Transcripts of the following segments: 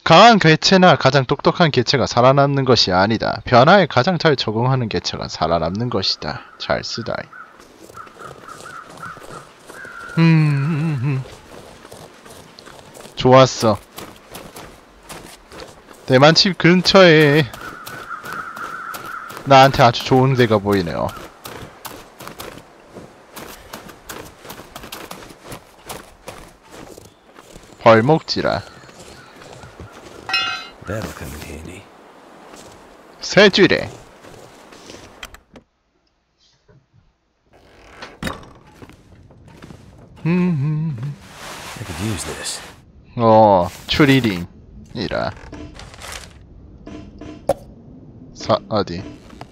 강한 개체나 가장 똑똑한 개체가 살아남는 것이 아니다. 변화에 가장 잘 적응하는 개체가 살아남는 것이다. 잘 쓰다. 좋았어. 대만집 근처에 나한테 아주 좋은 데가 보이네요. 벌목지라. That'll come in handy. 쇠쥐래. I could use this. 추리링이라. 어디?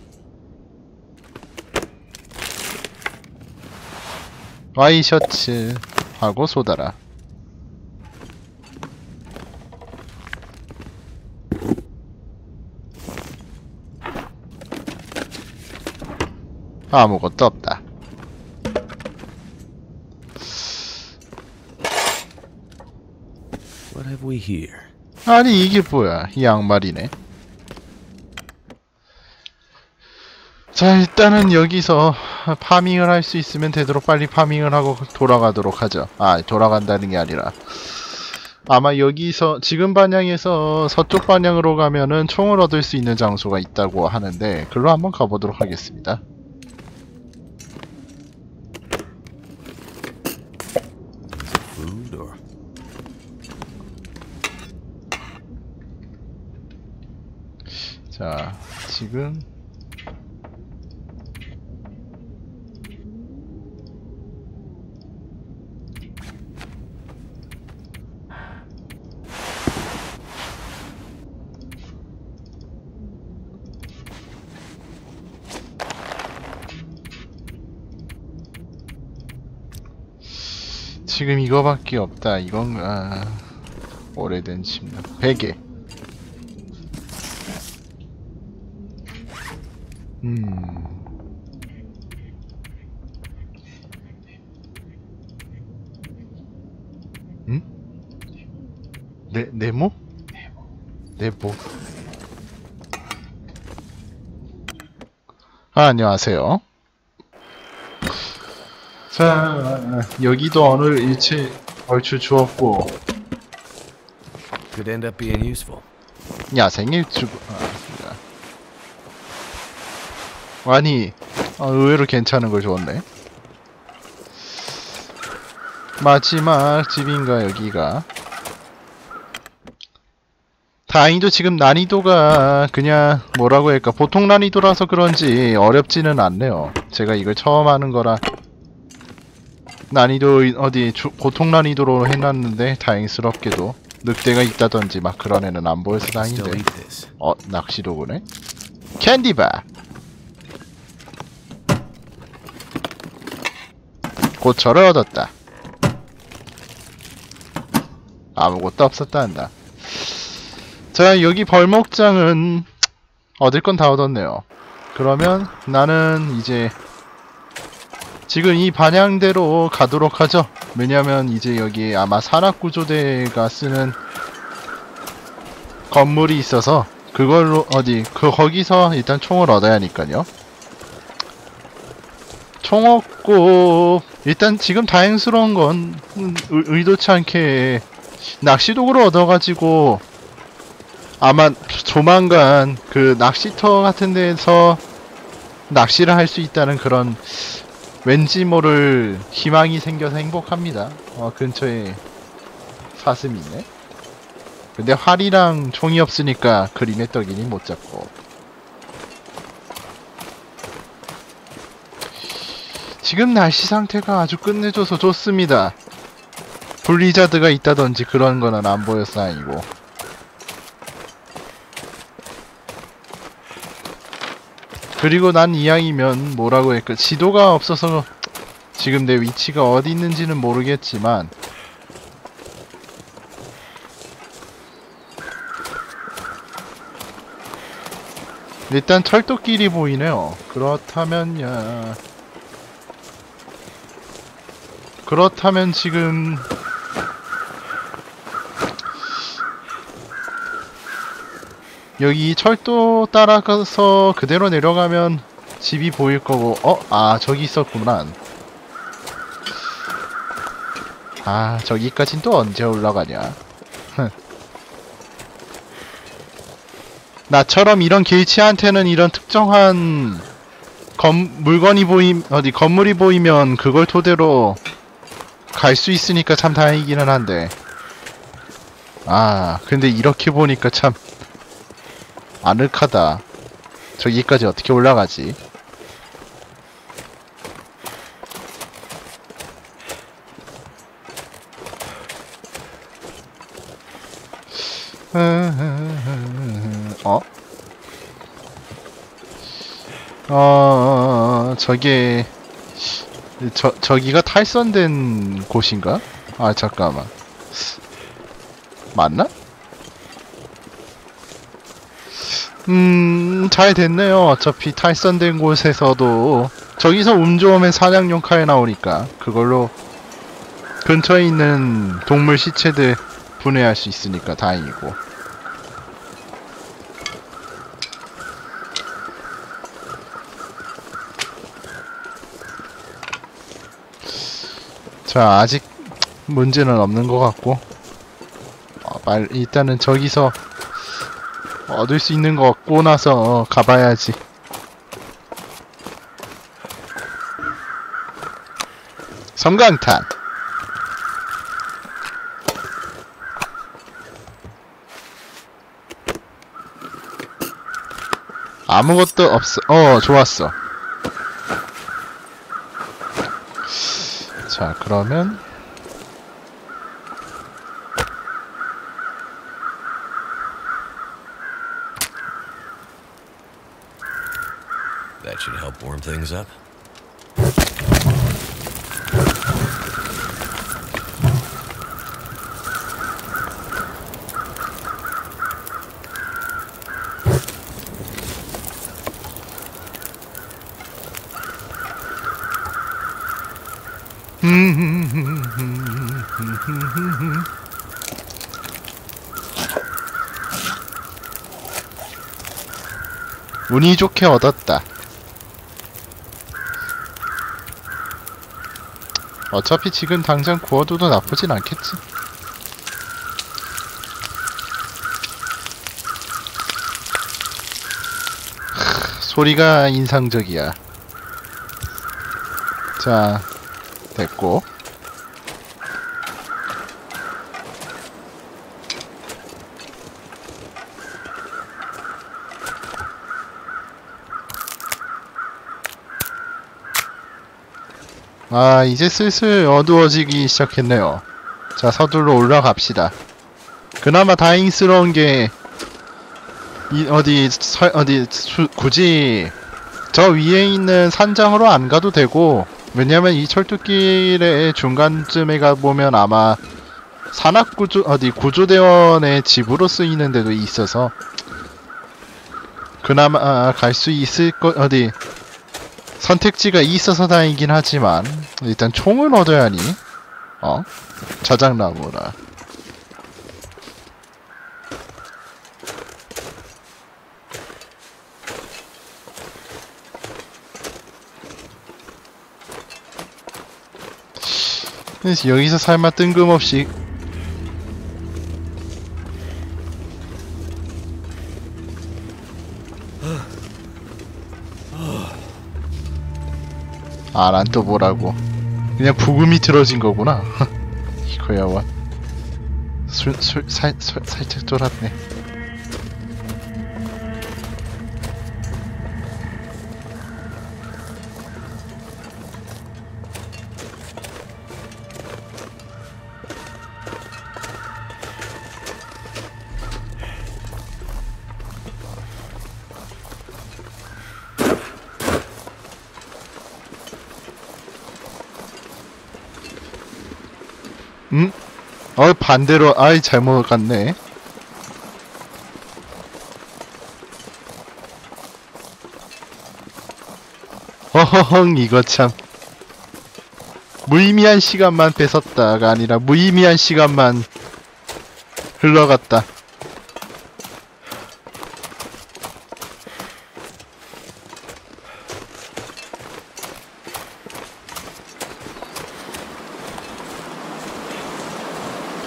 와이셔츠 하고 소다라. 아무것도 없다. What have we here? 아니 이게 뭐야? 이 양말이네. 자, 일단은 여기서 파밍을 할 수 있으면 되도록 빨리 파밍을 하고 돌아가도록 하죠. 아, 돌아간다는 게 아니라 아마 여기서 지금 방향에서 서쪽 방향으로 가면은 총을 얻을 수 있는 장소가 있다고 하는데 글로 한번 가보도록 하겠습니다. Food or 자, 지금 지금 이거밖에 없다. 이건 오래된 침낭 베개. 네모? 네모. 안녕하세요. 자, 여기도 어느 일체 얼추 주었고 could end up being useful. 야생일주고 아니 의외로 괜찮은 걸 줬네. 마지막 집인가 여기가. 다행히도 지금 난이도가 그냥 뭐라고 할까 보통 난이도라서 그런지 어렵지는 않네요. 제가 이걸 처음 하는 거라 난이도 보통 난이도로 해놨는데 다행스럽게도 늑대가 있다던지 막 그런 애는 안 보여서 Still 다행인데. eat this. 낚시도구네. 캔디바. 고철을 얻었다. 아무것도 없었다. 자, 여기 벌목장은 얻을 건 다 얻었네요. 그러면 나는 이제 지금 이 방향대로 가도록 하죠. 왜냐면 이제 여기 아마 산악구조대가 쓰는 건물이 있어서 그걸로 거기서 일단 총을 얻어야 하니까요. 총 얻고 일단 지금 다행스러운 건 의도치 않게 낚시도구를 얻어가지고 아마 조만간 그 낚시터 같은 데서 낚시를 할 수 있다는 그런 왠지 모를 희망이 생겨서 행복합니다. 근처에 사슴이 있네. 근데 활이랑 총이 없으니까 그림의 떡이니 못 잡고. 지금 날씨 상태가 아주 끝내줘서 좋습니다. 블리자드가 있다던지 그런 거는 안 보여서 다행이고. 그리고 난 이왕이면 뭐라고 할까 지도가 없어서 지금 내 위치가 어디 있는지는 모르겠지만 일단 철도길이 보이네요. 그렇다면 지금 여기 철도 따라가서 그대로 내려가면 집이 보일 거고. 아 저기 있었구나. 아 저기까진 또 언제 올라가냐. 나처럼 이런 길치한테는 이런 특정한 물건이 건물이 보이면 그걸 토대로 갈 수 있으니까 참 다행이기는 한데. 아 근데 이렇게 보니까 참 아늑하다. 저기까지 어떻게 올라가지? 저게 저기가 탈선된 곳인가? 아 잠깐만, 맞나? 잘 됐네요. 어차피 탈선된 곳에서도 저기서 운 좋으면 사냥용 칼 나오니까 그걸로 근처에 있는 동물 시체들 분해할 수 있으니까 다행이고. 자, 아직 문제는 없는 것 같고, 일단은 저기서 얻을 수 있는 거 얻고 나서 가봐야지. 섬광탄. 아무것도 없어. 좋았어. 자, 그러면 That should help warm things up. 운이 좋게 얻었다. 어차피 지금 당장 구워둬도 나쁘진 않겠지. 소리가 인상적이야. 자, 됐고. 아, 이제 슬슬 어두워지기 시작했네요. 자, 서둘러 올라갑시다. 그나마 다행스러운 게 굳이 저 위에 있는 산장으로 안 가도 되고, 왜냐면 이 철도길의 중간쯤에 가보면 아마 구조대원의 집으로 쓰이는 데도 있어서 그나마 갈 수 있을 선택지가 있어서 다행이긴 하지만, 일단 총을 얻어야 하니. 자작나무라. 그래서 여기서 설마 뜬금없이 난 또 뭐라고. 그냥 부금이 틀어진 거구나. 이거야 와. 살짝 쫄았네. 반대로, 잘못 갔네. 허허헝, 이거 참. 무의미한 시간만 뺏었다가 아니라 무의미한 시간만 흘러갔다.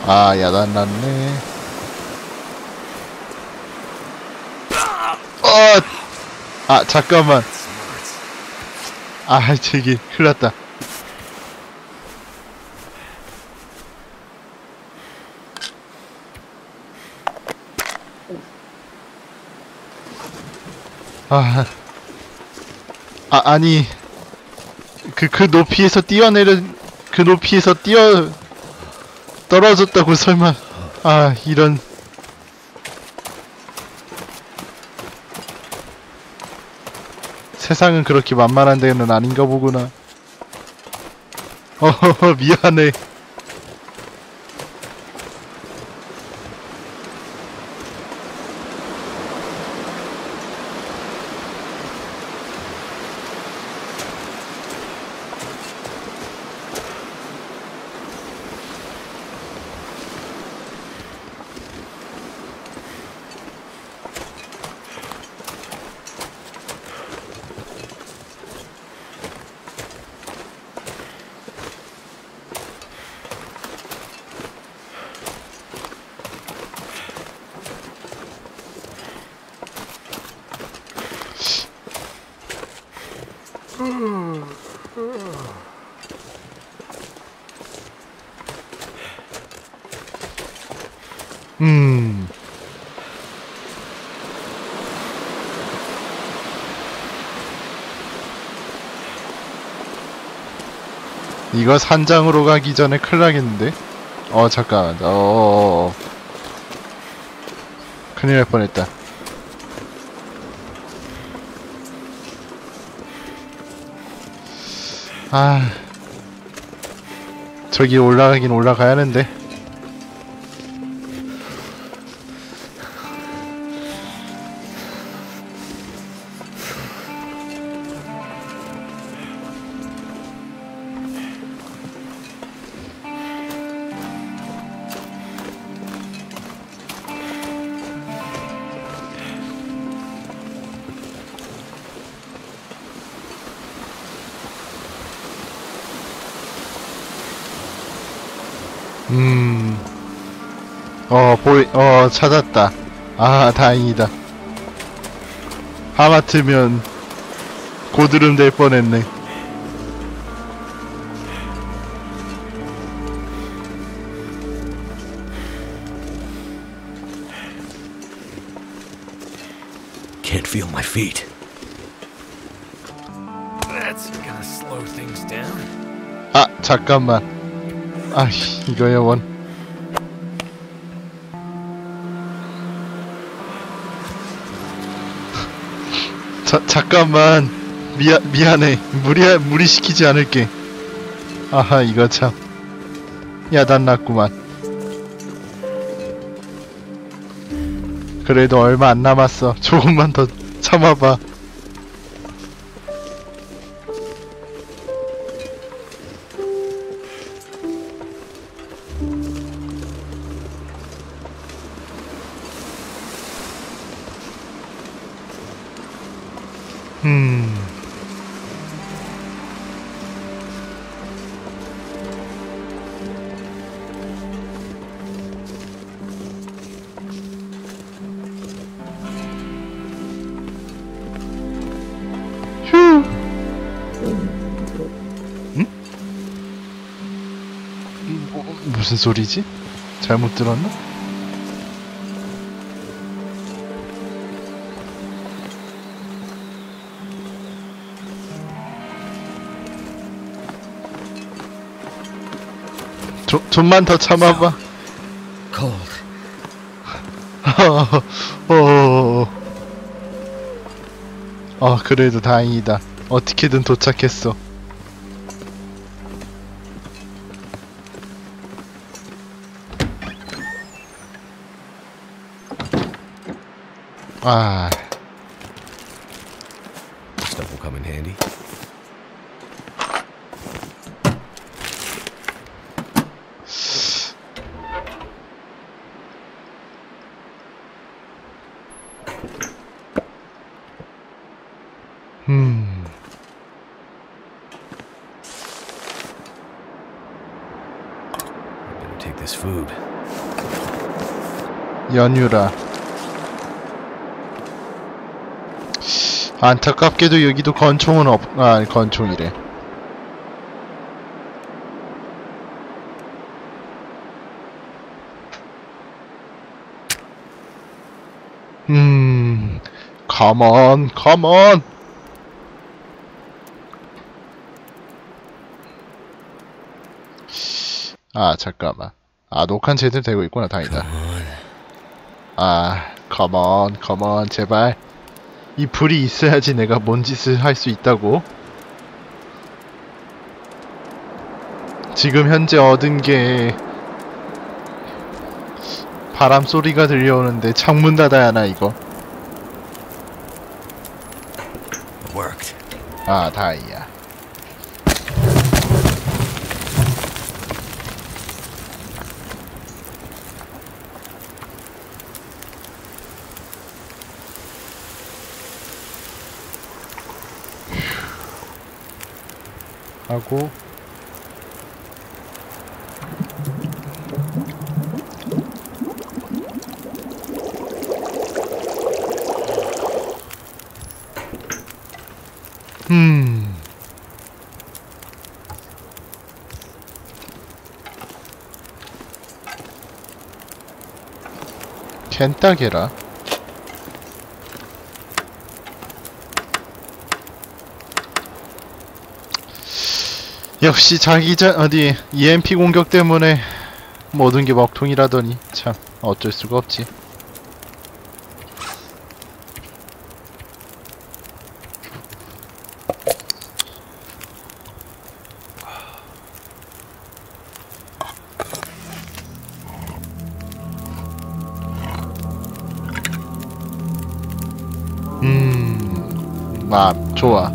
아, 야단났네. 아, 잠깐만. 아, 저기 큰일 났다. 아니, 그 높이에서 그 높이에서 떨어졌다고 설마. 아, 이런. 세상은 그렇게 만만한 데는 아닌가 보구나. 미안해. 이거 산장으로 가기 전에 큰일 나겠는데? 잠깐. 큰일 날 뻔했다. 아, 저기 올라가긴 올라가야 하는데. 찾았다. 아, 다행이다. 하마터면 고드름 될 뻔했네. Can't feel my feet. That's gonna slow things down. 아, 잠깐만. 이거야 원. 잠깐만. 미안해. 무리시키지 않을게. 아하, 이거 참. 야단났구만. 그래도 얼마 안 남았어. 조금만 더 참아봐. 무슨 소리지? 잘못 들었나? 좀만 더 참아봐. Cold. 그래도 다행이다. 어떻게든 도착했어. Stuff will come in handy. Better take this food. 연유라. 안타깝게도 여기도 건총은 건총이래. 컴온, 컴온! 아, 잠깐만. 아, 녹화는 제대로 되고 있구나. 다행이다. 아, 컴온, 컴온, 제발. 이 불이 있어야지 내가 뭔 짓을 할 수 있다고. 지금 현재 얻은 게 바람 소리가 들려오는데 창문 닫아야 하나 이거? Worked. 아, 다행이야. 하고 캔따개라. 역시 어디 EMP 공격 때문에 모든 게 먹통이라더니 참 어쩔 수가 없지. 좋아.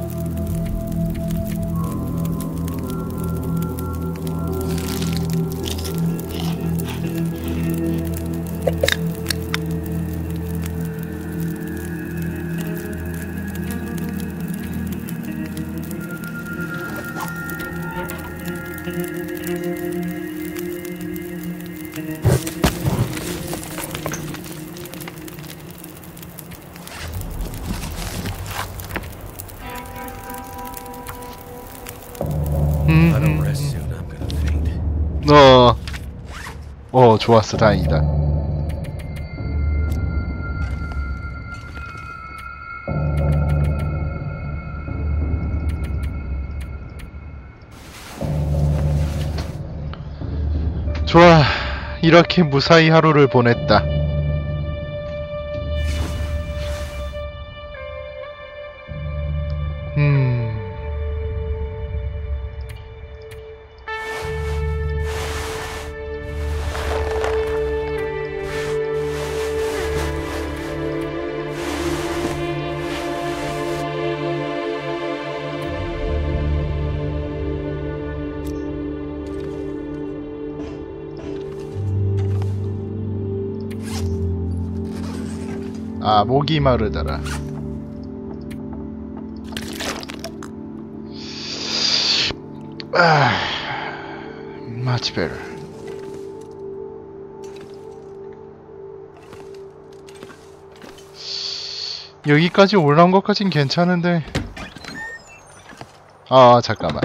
If I don't rest soon, I'm gonna faint. 좋았어. 다행이다. 좋아. 이렇게 무사히 하루를 보냈다. 아, 목이 마르더라. much better. 여기까지 올라온 것까진 괜찮은데. 아, 잠깐만.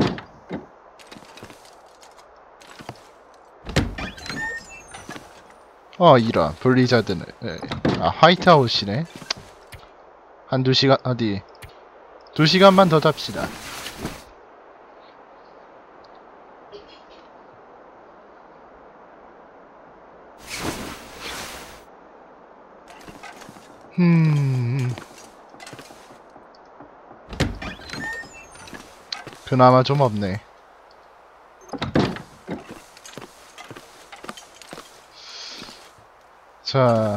이런 블리자드는 화이트아웃이네. 한 2시간 어디 2시간만 더 잡시다. 그나마 좀 없네. 자,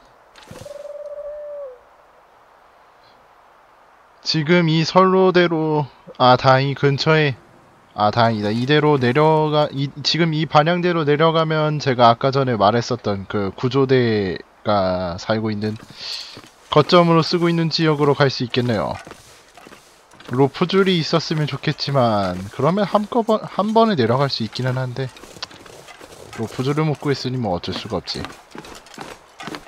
지금 이 선로대로 다행히 근처에 다행이다. 이대로 지금 이 방향대로 내려가면 제가 아까 전에 말했었던 그 구조대가 살고 있는 거점으로 쓰고 있는 지역으로 갈 수 있겠네요. 로프줄이 있었으면 좋겠지만 그러면 한 번에 내려갈 수 있기는 한데 로프줄을 못 구했으니 뭐 어쩔 수가 없지.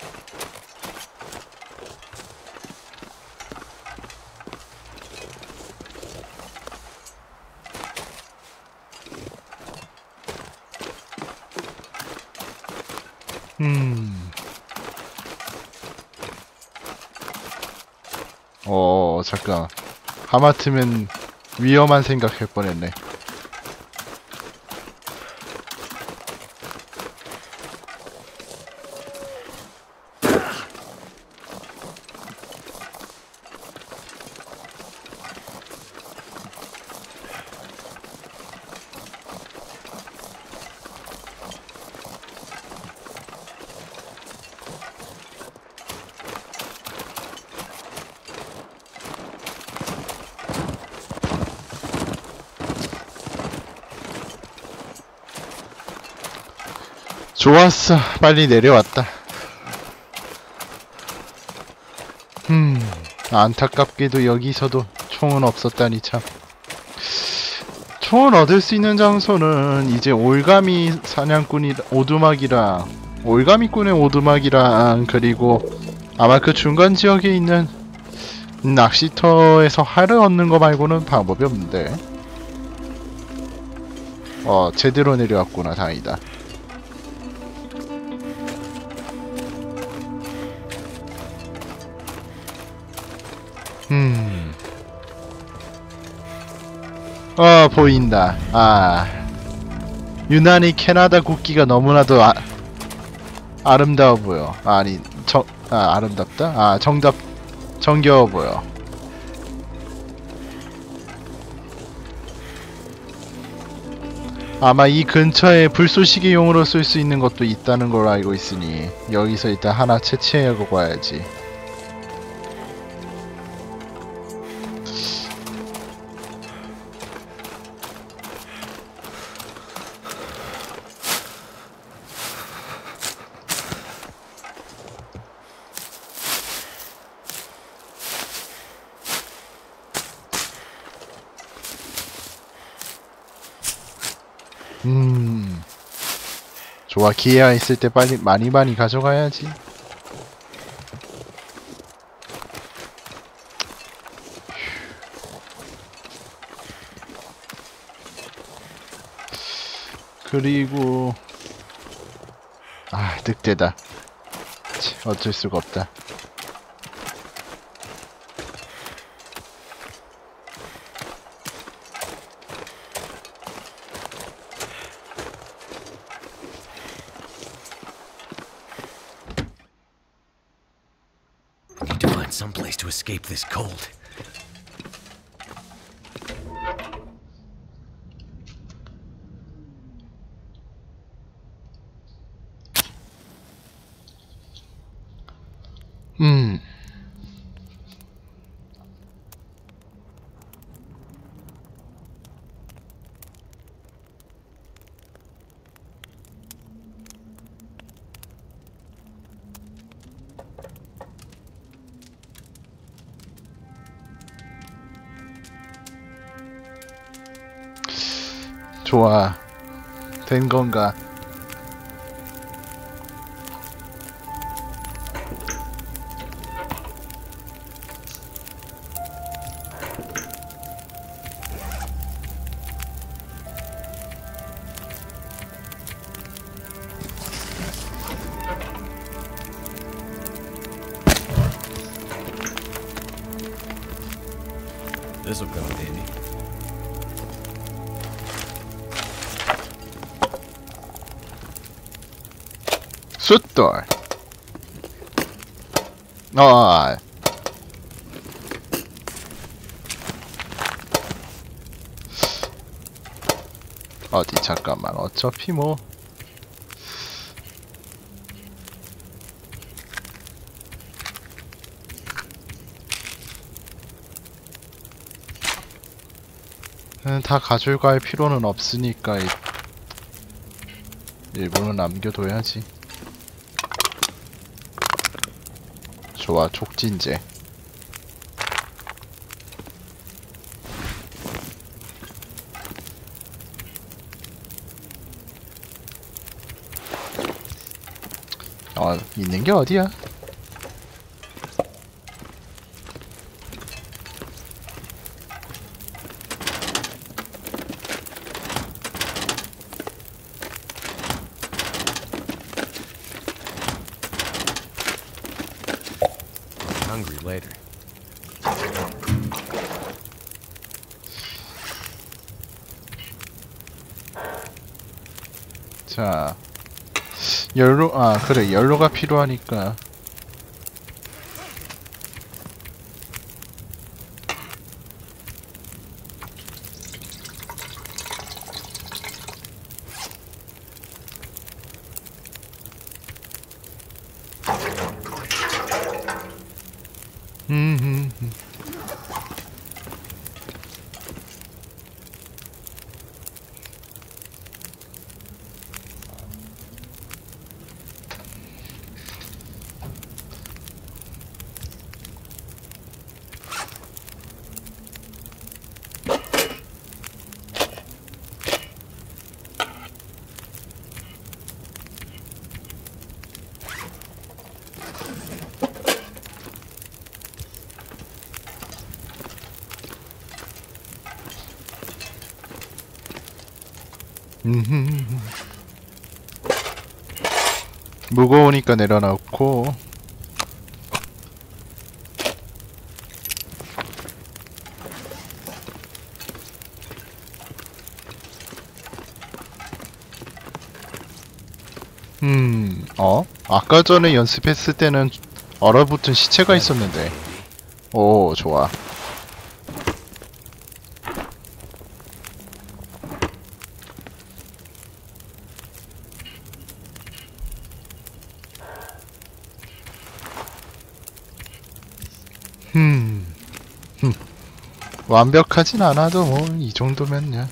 잠깐. 하마터면 위험한 생각할 뻔했네. 좋았어. 빨리 내려왔다. 안타깝게도 여기서도 총은 없었다니 참. 총을 얻을 수 있는 장소는 이제 올가미 사냥꾼이 올가미꾼의 오두막이랑 그리고 아마 그 중간 지역에 있는 낚시터에서 활을 얻는 거 말고는 방법이 없는데. 제대로 내려왔구나. 다행이다. 보인다. 유난히 캐나다 국기가 너무나도 아름다워 보여. 아름답다? 정겨워 보여. 아마 이 근처에 불쏘시개용으로 쓸 수 있는 것도 있다는 걸로 알고 있으니 여기서 일단 하나 채취하고 가야지. 좋아. 기회가 있을 때 빨리 많이 가져가야지. 그리고 늑대다. 어쩔 수가 없다. Need to find some place to escape this cold. 좋아. 된 건가? This'll come in handy. 숫돌. 어디 잠깐만. 어차피 뭐 다 가지고 갈 필요는 없으니까 일부는 남겨둬야지. 좋아. 촉진제. 있는 게 어디야? it later. 자, 연료, 아, 그래, 연료가 필요하니까. 음. 무거우니까 내려놓고. 아까 전에 연습했을 때는 얼어붙은 시체가 있었는데. 오, 좋아. 완벽하진 않아도 뭐 이 정도면요.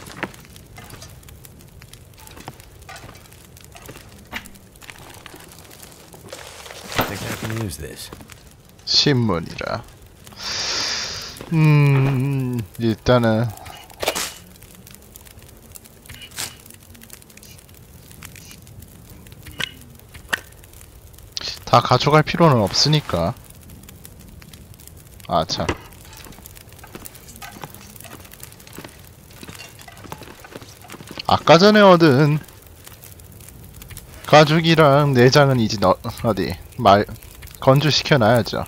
I think I can use this. 신문이라. 일단은 다 가져갈 필요는 없으니까. 아, 참. 아까 전에 얻은 가죽이랑 내장은 이제 어디 건조시켜 놔야죠.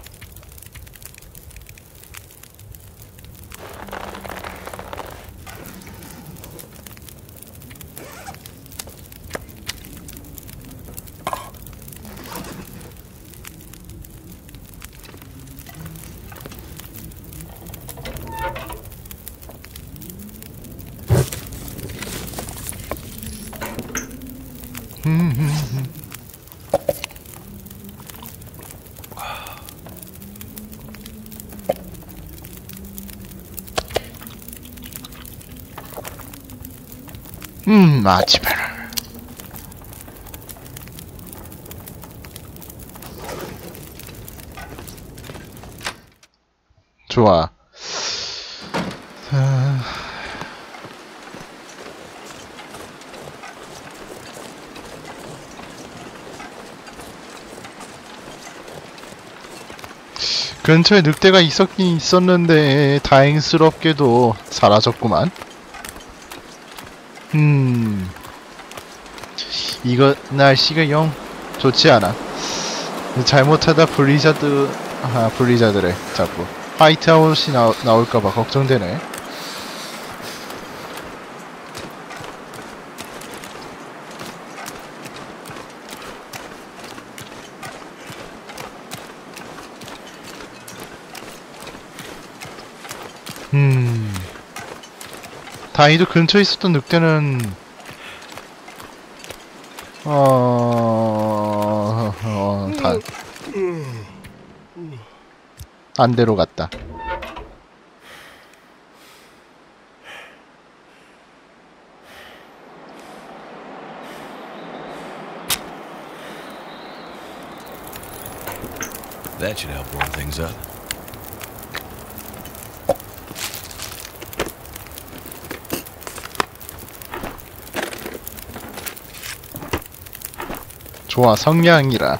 마지막으로. 좋아. 근처에 늑대가 있었긴 있었는데 다행스럽게도 사라졌구만. 이거 날씨가 영 좋지 않아. 잘못하다 블리자드래. 자꾸 화이트아웃이 나올까봐 걱정되네. 다행히도 근처에 있었던 늑대는 다 안대로 갔다. That should help warm things up. 좋아, 성냥이라.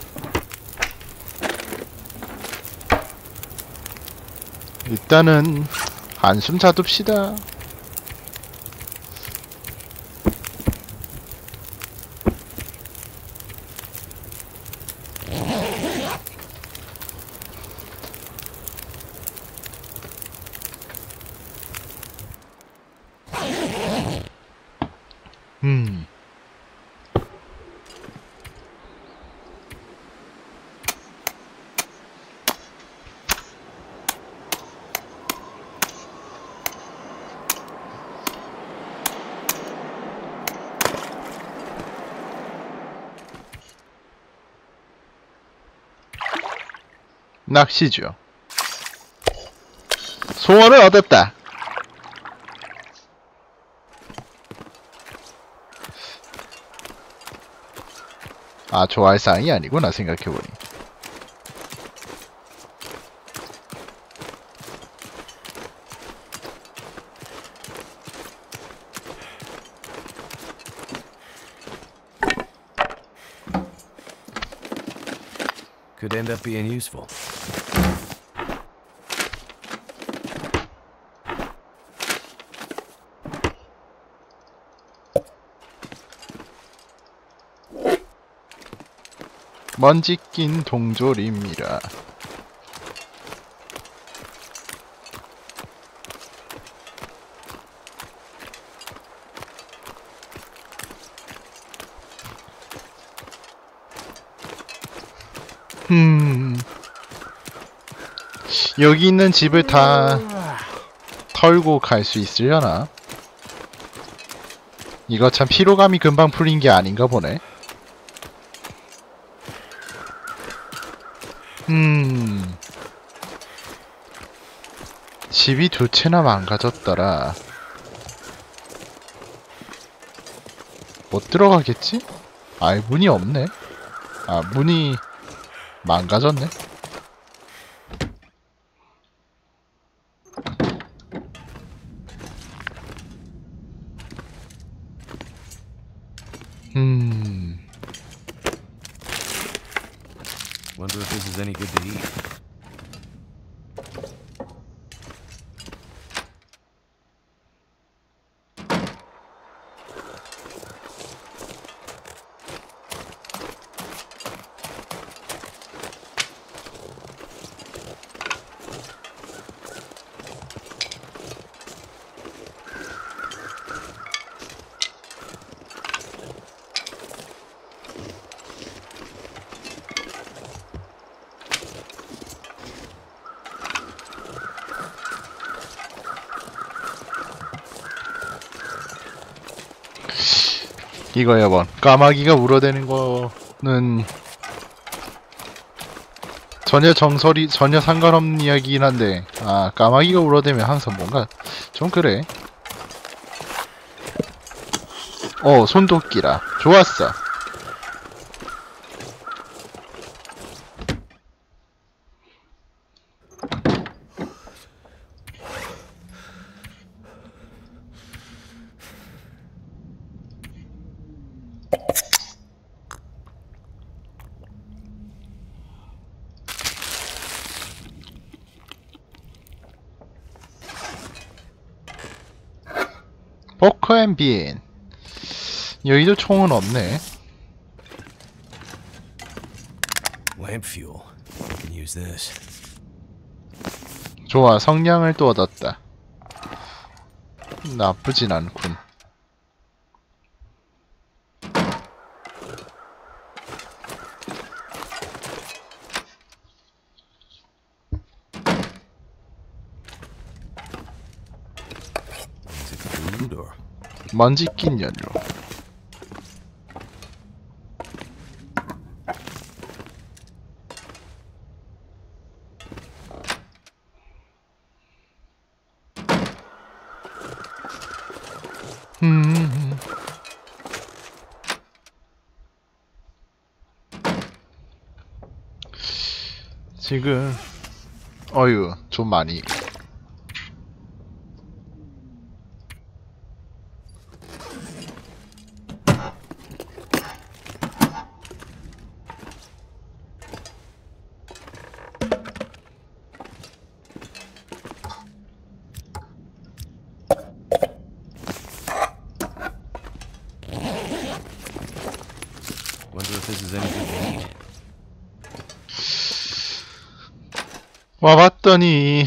일단은 한숨 자둡시다. 음. 낚시죠. 소원을 얻었다. 아, 좋아할 사항이 아니구나, 생각해보니. Could end up being useful. 먼지 낀 동졸입니다. 여기 있는 집을 다 털고 갈 수 있으려나? 이거 참 피로감이 금방 풀린 게 아닌가 보네. 집이 두 채나 망가졌더라. 못 들어가겠지? 아이, 문이 없네. 아, 문이 망가졌네. Wonder if this is any good to eat. 이거야 뭐 까마귀가 울어대는 거는 전혀 상관없는 이야기긴 한데, 아, 까마귀가 울어대면 항상 뭔가 좀 그래. 손도끼라. 좋았어. 포커 앤 빈. 여기도 총은 없네. Lamp fuel. I can use this. 좋아, 성냥을 또 얻었다. 나쁘진 않군. Is it food or? 먼지 낀 연료. 지금 어휴, 좀 많이. Wonder if this is any good to eat. 와봤더니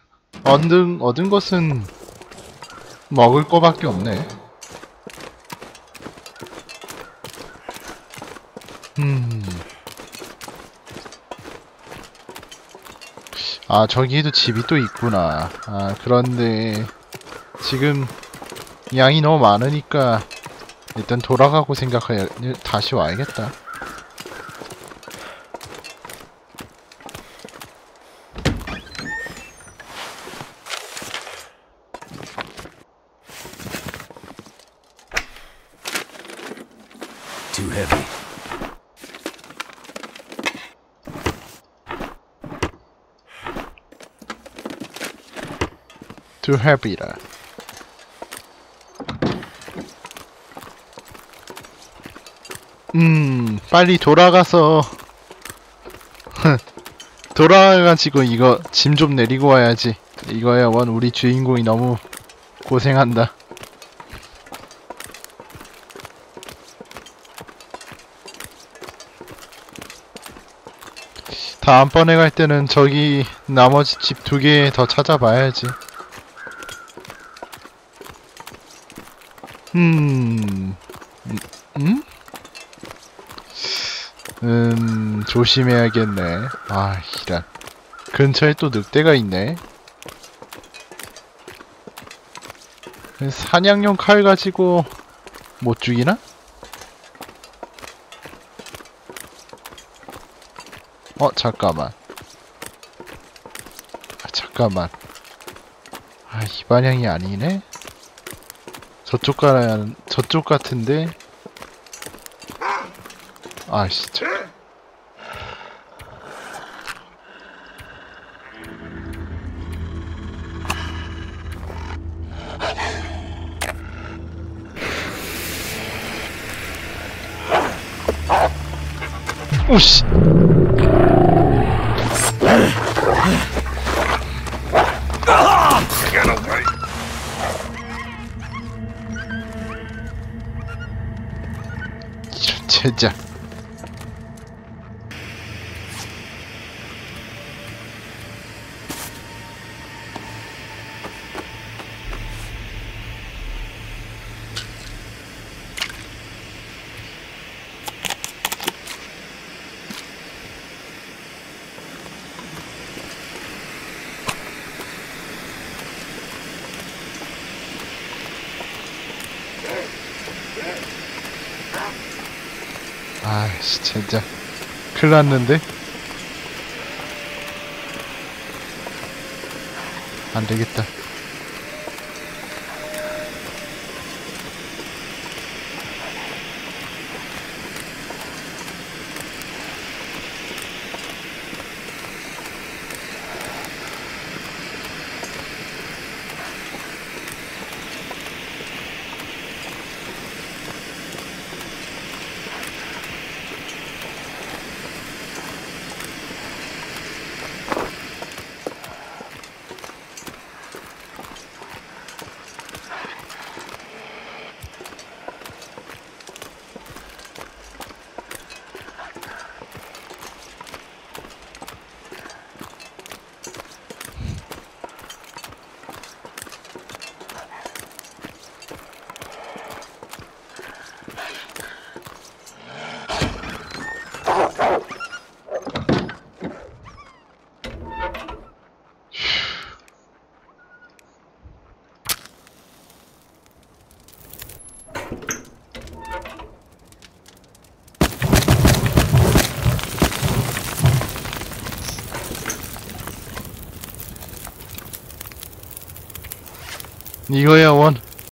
얻은 것은 먹을 거밖에 없네. 아, 저기에도 집이 또 있구나. 아, 그런데 지금 양이 너무 많으니까 일단 돌아가고 생각해야 다시 와야겠다. Too heavy. Too heavy라. 빨리 돌아가서 돌아가가지고 이거 짐 좀 내리고 와야지. 이거야 원 우리 주인공이 너무 고생한다. 다음번에 갈 때는 저기 나머지 집 2개 더 찾아봐야지. 조심해야겠네. 아, 이런. 근처에 또 늑대가 있네. 사냥용 칼 가지고 못 죽이나? 잠깐만. 잠깐만. 아, 이 방향이 아니네? 저쪽 같은데? 아씨, 오씨! 이런 젠장. 아이씨, 진짜 큰일 났는데? 안 되겠다. 이거야 원.